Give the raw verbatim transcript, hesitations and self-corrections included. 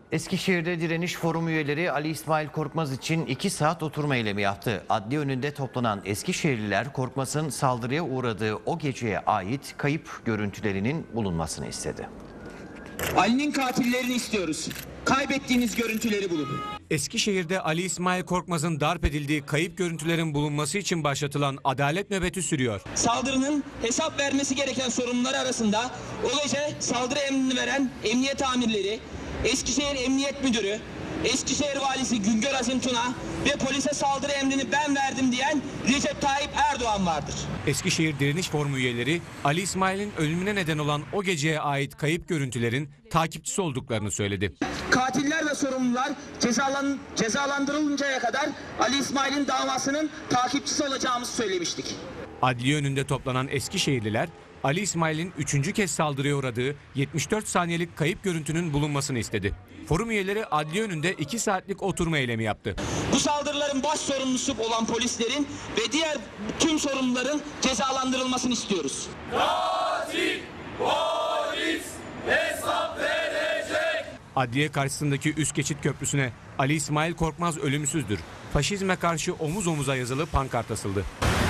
Eskişehir'de direniş forum üyeleri Ali İsmail Korkmaz için iki saat oturma eylemi yaptı. Adliye önünde toplanan Eskişehirliler Korkmaz'ın saldırıya uğradığı o geceye ait kayıp görüntülerinin bulunmasını istedi. Ali'nin katillerini istiyoruz. Kaybettiğiniz görüntüleri bulun. Eskişehir'de Ali İsmail Korkmaz'ın darp edildiği kayıp görüntülerin bulunması için başlatılan adalet nöbeti sürüyor. Saldırının hesap vermesi gereken sorumlular arasında o gece saldırı emrini veren emniyet amirleri, Eskişehir Emniyet Müdürü, Eskişehir Valisi Güngör Azim Tuna ve polise saldırı emrini ben verdim diyen Recep Tayyip Erdoğan vardır. Eskişehir Direniş Forumu üyeleri Ali İsmail'in ölümüne neden olan o geceye ait kayıp görüntülerin takipçisi olduklarını söyledi. Katiller ve sorumlular cezalan, cezalandırılıncaya kadar Ali İsmail'in davasının takipçisi olacağımızı söylemiştik. Adliye önünde toplanan Eskişehirliler Ali İsmail'in üçüncü kez saldırıya uğradığı yetmiş dört saniyelik kayıp görüntünün bulunmasını istedi. Forum üyeleri adliye önünde iki saatlik oturma eylemi yaptı. Bu saldırıların baş sorumlusu olan polislerin ve diğer tüm sorumluların cezalandırılmasını istiyoruz. Katil polis hesap verecek. Adliye karşısındaki üst geçit köprüsüne Ali İsmail Korkmaz ölümsüzdür, faşizme karşı omuz omuza yazılı pankart asıldı.